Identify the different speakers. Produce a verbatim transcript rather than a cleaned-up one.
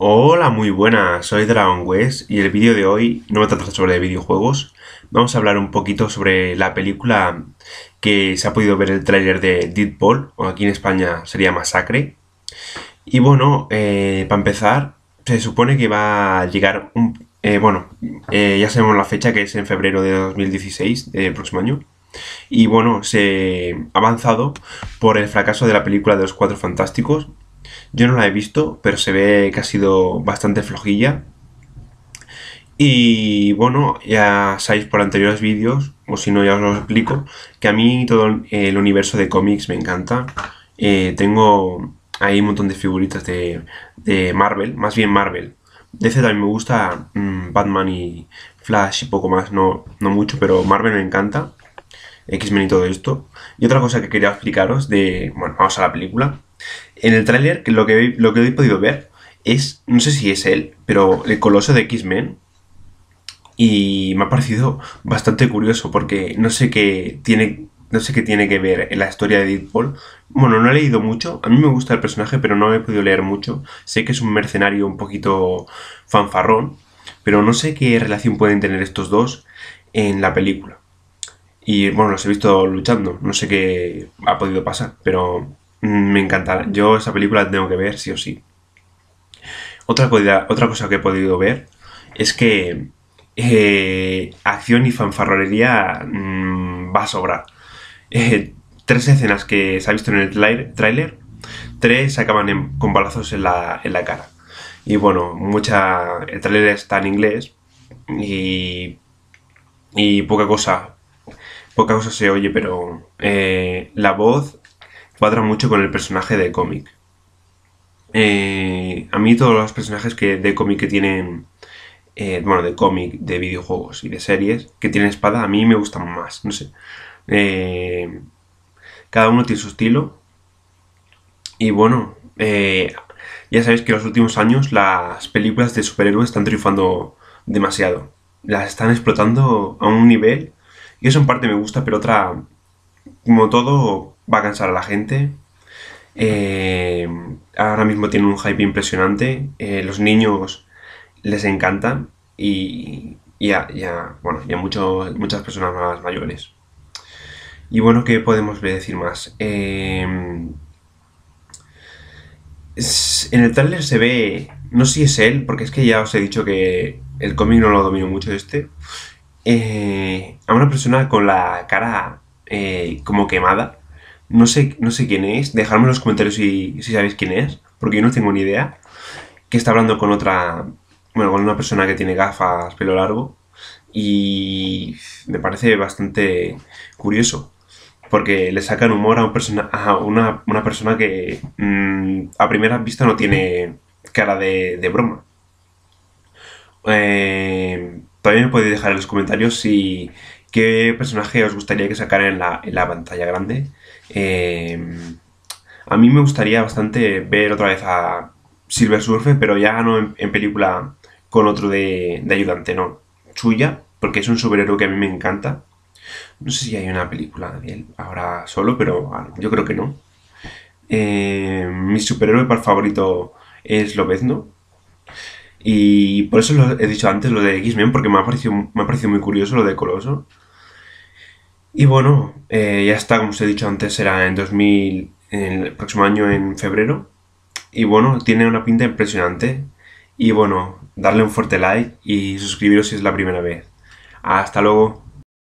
Speaker 1: Hola, muy buenas, soy Dragon West y el vídeo de hoy no va a tratar sobre videojuegos. Vamos a hablar un poquito sobre la película que se ha podido ver el tráiler de Deadpool, o aquí en España sería Masacre. Y bueno, eh, para empezar, se supone que va a llegar un... eh, bueno, eh, ya sabemos la fecha, que es en febrero de dos mil dieciséis, del próximo año. Y bueno, se ha avanzado por el fracaso de la película de los Cuatro Fantásticos. Yo no la he visto, pero se ve que ha sido bastante flojilla. Y bueno, ya sabéis por anteriores vídeos, o si no ya os lo explico, que a mí todo el universo de cómics me encanta. Eh, tengo ahí un montón de figuritas de, de Marvel, más bien Marvel. D C también me gusta, mmm, Batman y Flash y poco más, no, no mucho, pero Marvel me encanta. X-Men y todo esto. Y otra cosa que quería explicaros de... Bueno, vamos a la película. En el tráiler, que lo que, lo que he podido ver es, no sé si es él, pero el coloso de X-Men. Y me ha parecido bastante curioso porque no sé qué tiene, no sé qué tiene que ver en la historia de Deadpool. Bueno, no he leído mucho. A mí me gusta el personaje, pero no he podido leer mucho. Sé que es un mercenario un poquito fanfarrón, pero no sé qué relación pueden tener estos dos en la película. Y bueno, los he visto luchando. No sé qué ha podido pasar, pero mm, me encanta. Yo esa película la tengo que ver sí o sí. Otra, cosa- otra cosa que he podido ver es que eh, acción y fanfarronería mm, va a sobrar. Eh, tres escenas que se ha visto en el trai- tráiler, tres acaban en- con balazos en la, en la cara. Y bueno, mucha, el tráiler está en inglés y, y poca cosa, poca cosa se oye, pero eh, la voz cuadra mucho con el personaje de cómic. Eh, a mí todos los personajes que de cómic que tienen eh, bueno, de cómic, de videojuegos y de series que tienen espada, a mí me gustan más, no sé. Eh, cada uno tiene su estilo y bueno, eh, ya sabéis que en los últimos años las películas de superhéroes están triunfando demasiado. Las están explotando a un nivel y eso en parte me gusta, pero otra, como todo, va a cansar a la gente. Eh, ahora mismo tienen un hype impresionante. Eh, los niños les encantan y, y a, y a, bueno, y a mucho- muchas personas más mayores. Y bueno, ¿qué podemos decir más? Eh, es- en el tráiler se ve, no sé si es él, porque es que ya os he dicho que el cómic no lo domino mucho este, eh, a una persona con la cara eh, como quemada. No sé, no sé quién es, dejadme en los comentarios si, si sabéis quién es, porque yo no tengo ni idea. Que está hablando con otra, bueno, con una persona que tiene gafas, pelo largo, y me parece bastante curioso, porque le sacan humor a, un persona, a una, una persona que mmm, a primera vista no tiene cara de, de broma. Eh, también me podéis dejar en los comentarios si qué personaje os gustaría que sacara en la, en la pantalla grande. Eh, a mí me gustaría bastante ver otra vez a Silver Surfer, pero ya no en, en película con otro de, de ayudante, no. Suya, porque es un superhéroe que a mí me encanta. No sé si hay una película de él ahora solo, pero bueno, yo creo que no. Eh, mi superhéroe favorito es Lobezno. Y por eso lo he dicho antes, lo de X-Men, porque me ha, parecido, me ha parecido muy curioso lo de Coloso. Y bueno, eh, ya está, como os he dicho antes, será en dos mil, en el próximo año, en febrero. Y bueno, tiene una pinta impresionante. Y bueno, darle un fuerte like y suscribiros si es la primera vez. Hasta luego.